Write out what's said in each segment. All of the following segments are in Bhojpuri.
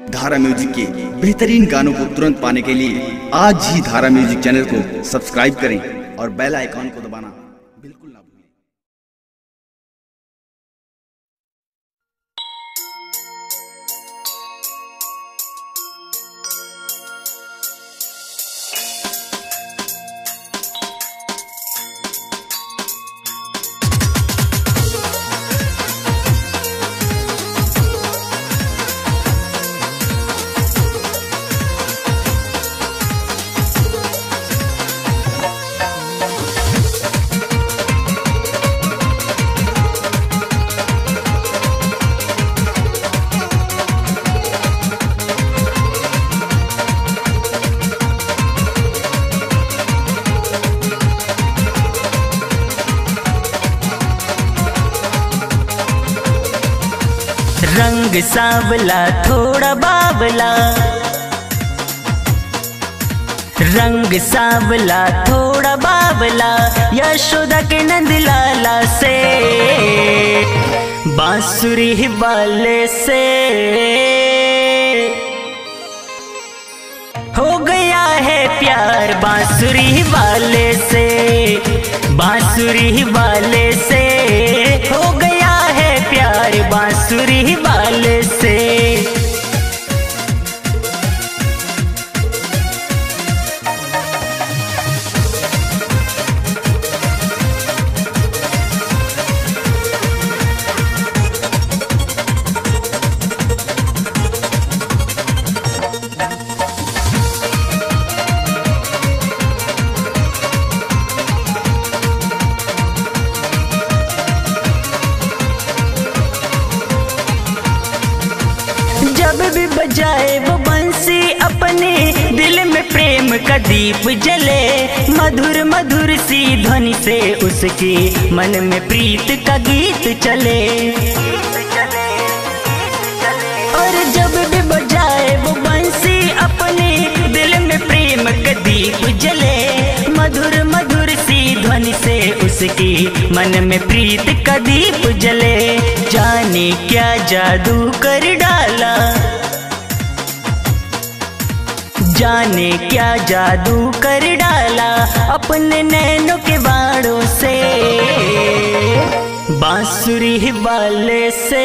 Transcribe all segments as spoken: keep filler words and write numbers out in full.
धारा म्यूजिक के बेहतरीन गानों को तुरंत पाने के लिए आज ही धारा म्यूजिक चैनल को सब्सक्राइब करें और बेल आइकॉन को दबाना बिल्कुल ना भूलें। रंग सांवला थोड़ा बावला, रंग सांवला थोड़ा बावला, यशोदा के नंद लाला से बांसुरी वाले से हो गया है प्यार, बांसुरी वाले से, बांसुरी वाले से हो गया है प्यार, बांसुरी वाले से। जब भी बजाए वो बंसी अपने दिल में प्रेम का दीप जले, मधुर मधुर सी ध्वनि से उसकी मन में प्रीत का गीत चले। और जब भी बजाए वो बंसी अपने दिल में प्रेम का दीप जले, मधुर मधुर सी ध्वनि से उसकी मन में प्रीत का दीप जले। जाने क्या जादू कर डाला, जाने क्या जादू कर डाला अपने नैनों के बाणों से, बांसुरी वाले से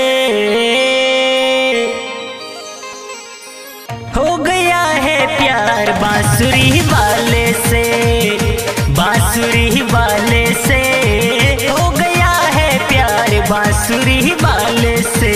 हो गया है प्यार, बांसुरी वाले से, बांसुरी वाले से हो गया है प्यार, बांसुरी वाले से।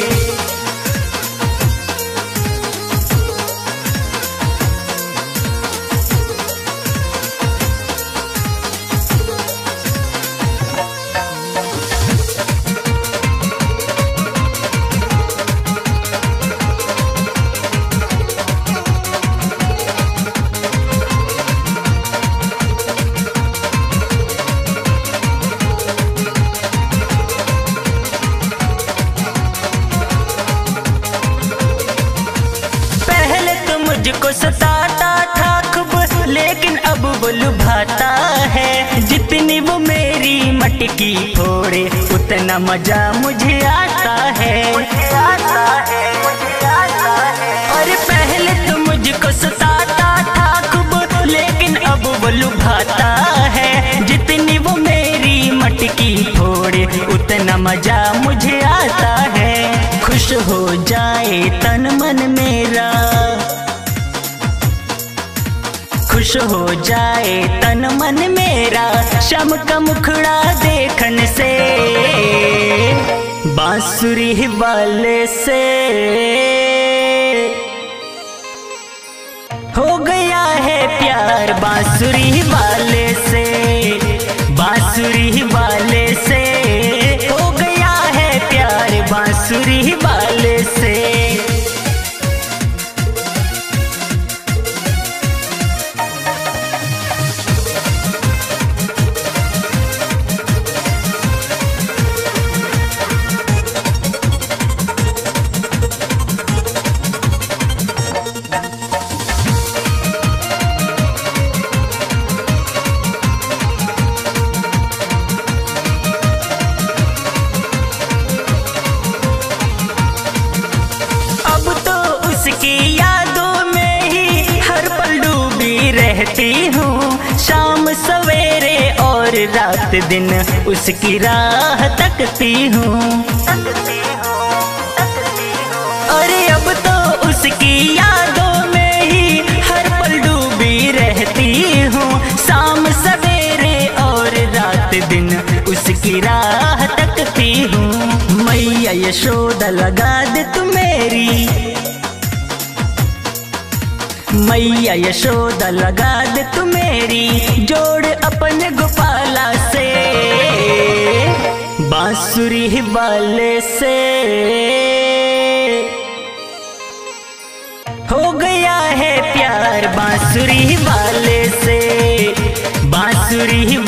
मुझको सताता था खूब लेकिन अब वो लुभाता है, जितनी वो मेरी मटकी फोड़े उतना मजा मुझे आता है, मुझे आता है, मुझे आता है। और पहले तो मुझको सताता था खूब लेकिन अब वो लुभाता है, जितनी वो मेरी मटकी फोड़े उतना मजा मुझे आता है। खुश हो जाए तन मन मेरा, खुश हो जाए तन मन मेरा, शाम का मुखड़ा देखन से, बांसुरी वाले से हो गया है प्यार, बांसुरी वाले से, बांसुरी वाले से हो गया है प्यार, बांसुरी वाले से। रहती हूँ, शाम सवेरे और रात दिन उसकी राह तकती हूँ। अरे अब तो उसकी यादों में ही हर पल डूबी रहती हूँ, शाम सवेरे और रात दिन उसकी राह तकती हूँ। मैया यशोदा लगा दे तू मेरी, मैया यशोदा लगा दे तू मेरी, जोड़ अपने गोपाला से, बांसुरी वाले से। हो गया है प्यार बांसुरी वाले से, बांसुरी